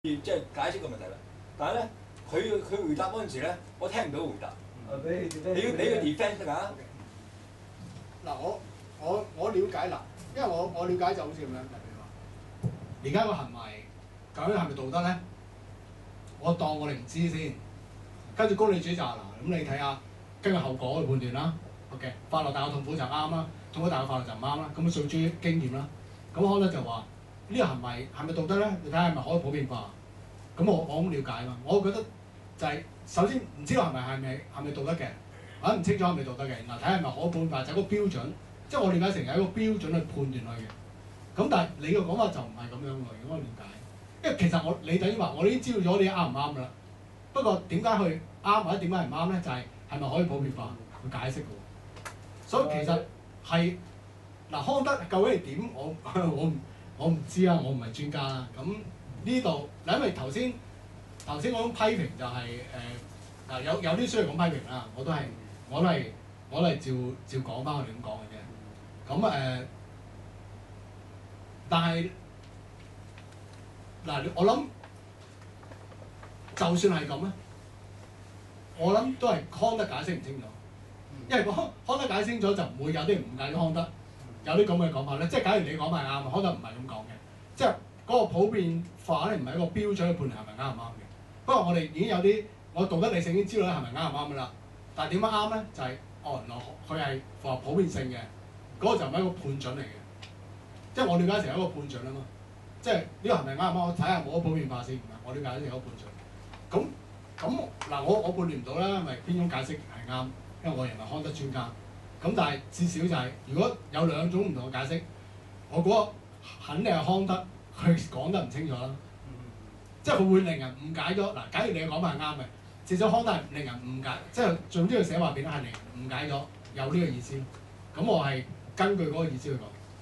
即係解釋個問題啦。但係咧，佢回答嗰陣時咧，我聽唔到回答。你要俾個 defence 㗎。 嗱，我了解啦，因為我了解就好似咁樣，譬如話，而家個行為究竟係咪道德咧？我當我哋唔知先，跟住公理主義就話嗱，咁你睇下根據後果去判斷啦。OK， 法律大過痛苦就啱啦，痛苦大過法律就唔啱啦。咁訴諸於經驗啦。咁可能就話呢個行為係咪道德咧？你睇下係咪可以普遍化？咁我咁了解嘛。我覺得就係首先唔知道係咪道德嘅，或者唔清楚係咪道德嘅。嗱，睇下係咪可普遍化，就係個標準。即係我了解成係一個標準去判斷佢嘅。咁但係你嘅講法就唔係咁樣喎。如果我了解，因為其實你等於話我已經知道咗你啱唔啱㗎啦。不過點解佢啱或者點解唔啱咧？就係咪可以普遍化去解釋嘅喎。所以其實係嗱康德究竟係點？我唔知啊，我唔係專家啦。咁呢度嗱，因為頭先嗰種批評就係嗱有啲需要講批評啦，我都係照講翻我哋咁講嘅啫。咁但係嗱我諗就算係咁咧，我諗都係康德解釋唔清楚。因為康德解釋清楚就唔會有啲人誤解咗康德，有啲咁嘅講法咧。即係假如你講法係啱，康德唔係咁講嘅。即係嗰個普遍化咧，唔係一個標準去判斷係咪啱唔啱嘅。不過我哋已經有啲我道德理性已經知道係咪啱唔啱㗎啦。但係點樣啱咧？就係原來佢係符合普遍性嘅，嗰個就唔係一個判準嚟嘅。即係我了解成一個判準啊嘛。即係呢個係咪啱唔啱？我睇下冇得普遍化先。唔係我了解成一個判準。咁嗱，我判斷唔到啦，咪邊種解釋係啱？因為我唔係康德專家。咁但係至少就係、如果有兩種唔同嘅解釋，我覺得肯定係康德佢講得唔清楚啦。即係佢會令人誤解咗。嗱，假如你嘅講法係啱嘅，至少康德係令人誤解，即係總之佢寫話變咗係令人誤解咗有呢個意思。咁我係根據嗰個意思去講。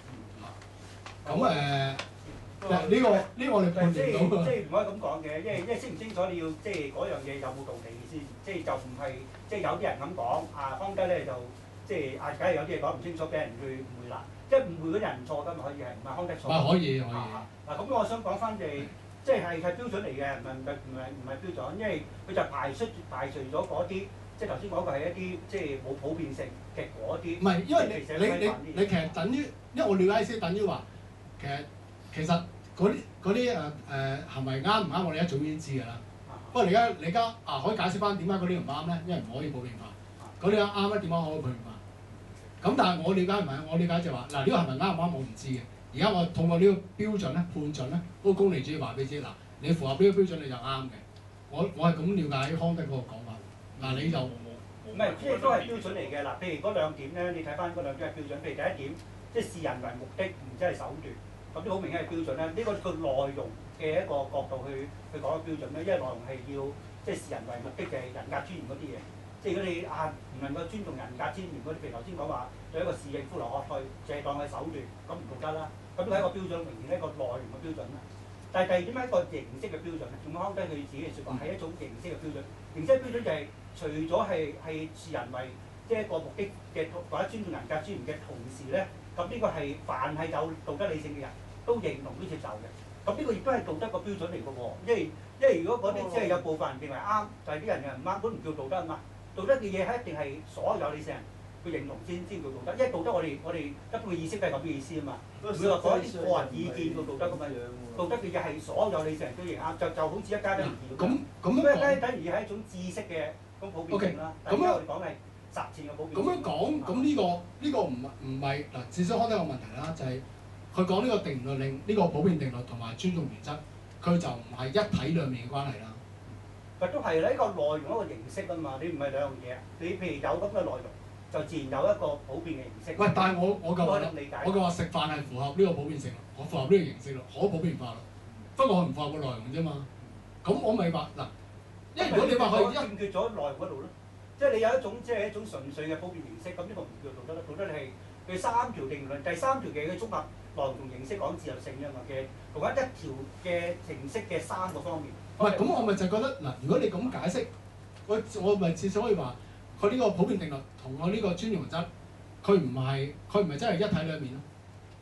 咁呢個我哋判斷到即係唔可以咁講嘅，因為清唔清楚你要即係嗰樣嘢有冇道理先，即係就唔係即係有啲人咁講康德咧就即係假如有啲嘢講唔清楚，俾人去誤會啦。即係誤會嗰啲人唔錯㗎嘛，可以係唔係康德錯？ 可以。 嗱咁我想講翻即係標準嚟嘅，唔係標準，因為佢就排除咗嗰啲，即係頭先講過係一啲即係冇普遍性嘅嗰啲。 唔係，因為你其實等於，因為我了解意思等於話，其實嗰啲行為啱唔啱，我哋一早已經知㗎啦。不過你而家可以解釋翻點解嗰啲唔啱咧？因為唔可以普遍化。嗰啲啱咧，點解可以普遍化？咁但係我了解唔係，我了解就話嗱，呢個係咪啱唔啱我唔知嘅。而家我透過呢個標準咧判準咧，嗰個功利主義話俾你知嗱，你符合呢個標準你就啱嘅。我係咁了解康德嗰個講法。嗱你就唔係，即係都係標準嚟嘅。嗱，譬如嗰兩點咧，你睇翻嗰兩點係標準。譬如第一點，即係視人為目的，唔即係手段，咁啲好明顯係標準啦。呢個個內容嘅一個角度去講個標準咧，因為內容係要即係視人為目的嘅人格尊嚴嗰啲嘢。即係如果你唔能夠尊重人格尊嚴嗰啲，譬如頭先講話對一個侍應呼來喝去，淨係當係手段，咁唔道德啦。咁都係一個標準，明顯係一個內容嘅標準啦。但係第二點係一個形式嘅標準，仲康德佢自己嘅説話係一種形式嘅標準。形式嘅標準就係除咗係視人為即係一個目的嘅或者尊重人格尊嚴嘅同時咧，咁呢個係凡係有道德理性嘅人都認同都接受嘅。咁呢個亦都係道德個標準嚟嘅喎。因為如果嗰啲即係有部分人認為啱，就係啲人唔啱，都唔叫道德啊嘛。道德嘅嘢係一定係所有理性人佢認同先叫道德，因為道德我哋一般嘅意識都係咁嘅意思啊嘛，唔會話講一啲個人意見嘅道德咁樣。道德嘅嘢係所有理性人都認啱，就好似一加一等於二咁。一加一等於係一種知識嘅咁普遍性啦。但係我哋講係實踐嘅普遍性。 咁樣講，咁呢個唔係嗱，至少康德有個問題啦，就係佢講呢個定律令呢個普遍定律同埋尊重原則，佢就唔係一體兩面嘅關係啦。 咪都係啦，呢個內容一個形式啊嘛，你唔係兩樣嘢。你譬如有咁嘅內容，就自然有一個普遍嘅形式。 喂，但係我嘅話食飯係符合呢個普遍性咯，我符合呢個形式咯，可普遍化咯。不過我唔符合個內容啫嘛。咁我咪話嗱，因為如果你話佢欠缺咗內容嗰度咯，即係你有一種純粹嘅普遍形式，咁呢個唔叫道德啦。道德係佢三條定律，第三條嘅綜合內容同形式講自由性啫嘛嘅，同一條嘅形式嘅三個方面。 唔係，咁我咪就覺得嗱，如果你咁解釋，我咪至少可以話，佢呢個普遍定律同我呢個尊重原則，佢唔係真係一體兩面咯。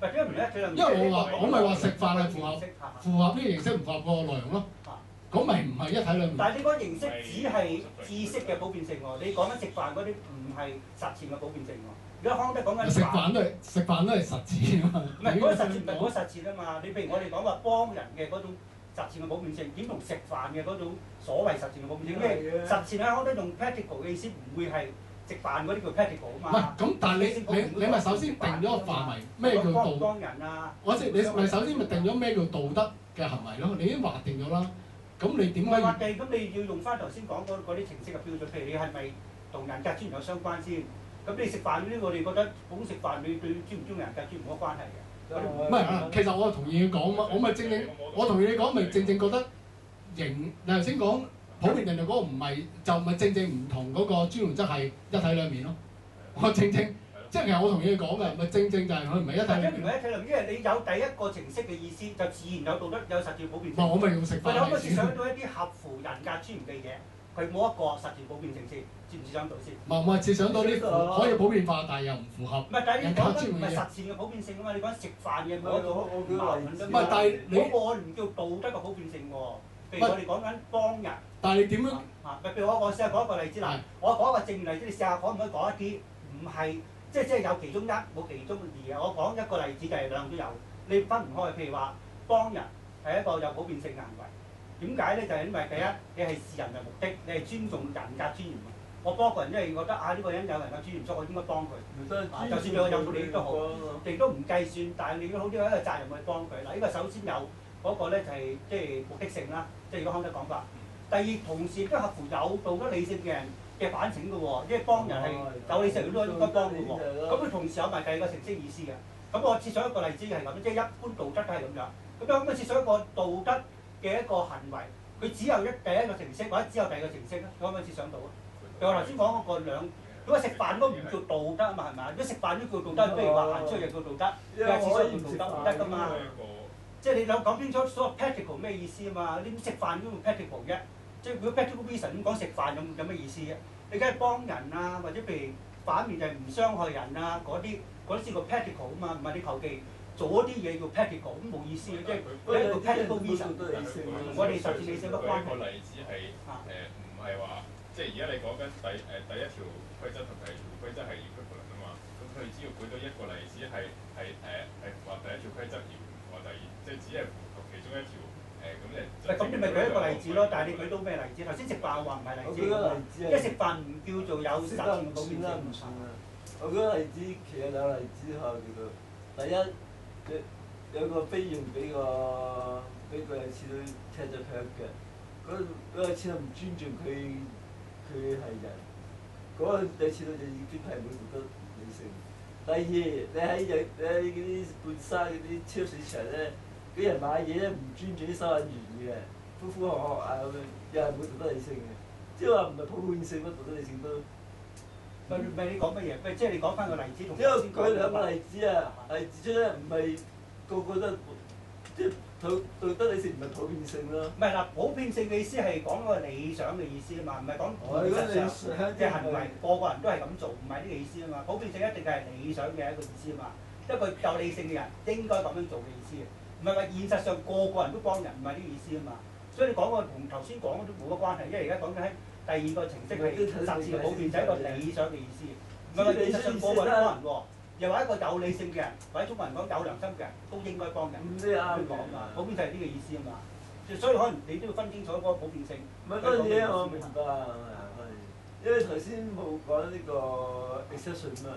或者唔一體兩面。 因為我咪話食飯係符合呢個形式，唔符合個內容咯。咁咪唔係一體兩面。 但係你嗰個形式只係知識嘅普遍性喎，你講緊食飯嗰啲唔係實踐嘅普遍性喎。而家康德講緊食飯都係實踐啊嘛。 唔係嗰個實踐唔係嗰個實踐啊嘛。你譬如我哋講話幫人嘅嗰種實踐嘅普遍性，點同食飯嘅嗰種所謂實踐嘅普遍性？因為實踐喺康德用 practical 嘅意思，唔會係食飯嗰啲叫 practical 啊嘛。 唔係咁，但係你咪首先定咗個範圍，咩叫道？ 幫人啊！ 我知你咪首先咪定咗咩叫道德嘅行為咯？你已經劃定咗啦。咁你點解？ 劃定咁你要用翻頭先講嗰啲程式嘅標準，譬如你係咪同人格尊嚴有相關先？咁你食飯嗰啲，我哋覺得普通食飯你對尊唔尊人格尊嚴冇關係嘅。 唔係啊，其實我同意你講嘛，我咪正我同意你講，咪正覺得你頭先講普遍人類嗰個唔係就咪正唔同嗰個專原則係一體兩面咯。我正即係其實我同意你講嘅，咪正就係佢唔係一體兩面。 唔係一體兩面，因為你有第一個程式嘅意思，就自然有道德有實踐普遍性。 我咪用食飯佢可唔可以設想到一啲合乎人格尊嚴嘅嘢？佢冇一個實踐普遍性先，設唔設想到先？ 唔係設想到啲可以普遍化，但係又唔符合。 唔係，但係你講緊唔係實踐嘅普遍性啊嘛？你講食飯嘅嗰種矛盾啫嘛。 唔係，但係你嗰個我唔叫道德嘅普遍性喎。譬如我哋講緊幫人。 但係你點樣？ 譬如我試下講一個例子啦。我講一個正面例子，你試下可唔可以講一啲唔係即係有其中一冇其中二啊？我講一個例子就係兩都有，你分唔開。譬如話幫人係一個有普遍性嘅行為。點解咧？就係因為第一，你係視人為目的，你係尊重人格尊嚴。我幫個人，因為覺得呢個人有人格尊嚴，所以我應該幫佢。就算佢有冇利益都好，亦都唔計算，但係你都好啲有一個責任去幫佢。嗱，呢個首先有嗰個咧就係即係目的性啦，即係如果康德講法。第二，同時亦都合乎有道德理性嘅人嘅反省嘅喎，因為幫人係有理性，都應該幫嘅喎。咁佢同時有埋第二個程式意思嘅。咁我設想一個例子係咁，即係一般道德都係咁樣。咁可唔可以設想一個道德嘅一個行為，佢只有第一個程式，或者只有第二個程式咧？可唔可以設想到啊？譬如我頭先講嗰個如果食飯都唔叫道德啊嘛，係咪？如果食飯都叫道德，不如話行出去就叫道德，你話廁所叫道德唔得㗎嘛？即係你有講清楚所謂 practical 咩意思啊嘛？你食飯都用 practical 啫，即係如果 practical reason 咁講食飯有咩意思啫？你梗係幫人啊，或者譬如反面就係唔傷害人啊嗰啲先叫 practical 啊嘛，唔係你求其。做嗰啲嘢叫 practical 咁冇意思嘅，即係一個 practical reason。我哋實踐理性乜關係？ 個例子係唔係話，即係而家你講緊第一條規則同第二條規則係 equivalent 啊嘛，咁佢只要舉到一個例子係符合第一條規則而唔符合第二，即係只係符合其中一條咁你。 咁你咪舉一個例子咯，但係你舉到咩例子？頭先食飯話唔係例子，因為食飯唔叫做有實踐嘅普遍性。 我舉個例子，其實兩個例子嚇叫做第一。有個菲傭俾個有次都踢咗腳嘅，嗰個次都唔尊重佢係人，嗰個有次到就已經係冇道德理性。第二，你喺嗰啲半山嗰啲超市場咧，啲人買嘢咧唔尊重啲收銀員嘅，呼呼喝喝啊咁樣，又係冇道德理性嘅，即係話唔係普遍性乜道德理性都。 唔係你講乜嘢？即係你講翻個例子同。 因為佢兩個例子啊，係指出咧唔係個個都即係道德理性唔係普遍性咯。唔係嗱，普遍性嘅意思係講個理想嘅意思啊嘛，唔係講現實上嘅行為，個個人都係咁做，唔係呢個意思啊嘛。普遍性一定係理想嘅一個意思啊嘛，一個有理性嘅人應該咁樣做嘅意思，唔係話現實上個個人都幫人，唔係呢個意思啊嘛。所以你講個同頭先講都冇乜關係，因為而家講緊喺第二個程式係實踐嘅普遍，就係一個理想嘅意思，唔係話現實上個個人都幫人喎。又話一個有理性嘅人，或者中國人講有良心嘅人都應該幫人。咁你啱講嘛，普遍就係呢個意思啊嘛。所以可能你都要分清楚嗰個普遍性。 唔係嗰樣嘢我明白，因為頭先冇講呢個 exception 嘛。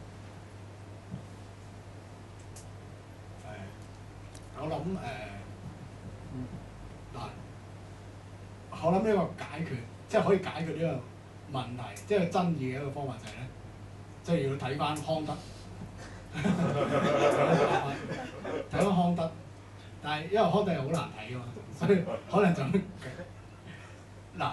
我諗我諗呢個解決，即係可以解決呢個問題，即係爭議嘅一個方法就係咧，即係要睇翻康德，睇翻康德，但係因為康德又好難睇㗎嘛，所以可能就嗱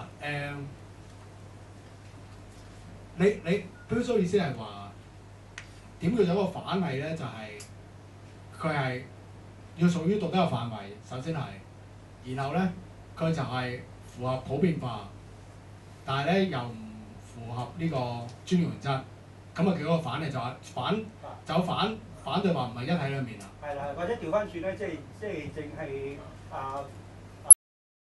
你標準意思係話點叫做一個反例咧？就係佢係要屬於道德嘅範圍，首先係，然後咧佢就係符合普遍化，但係咧又唔符合呢個專業原則，咁啊叫個反例就係反反對話唔係一體兩面啊。 係啦，或者調翻轉咧，即係淨係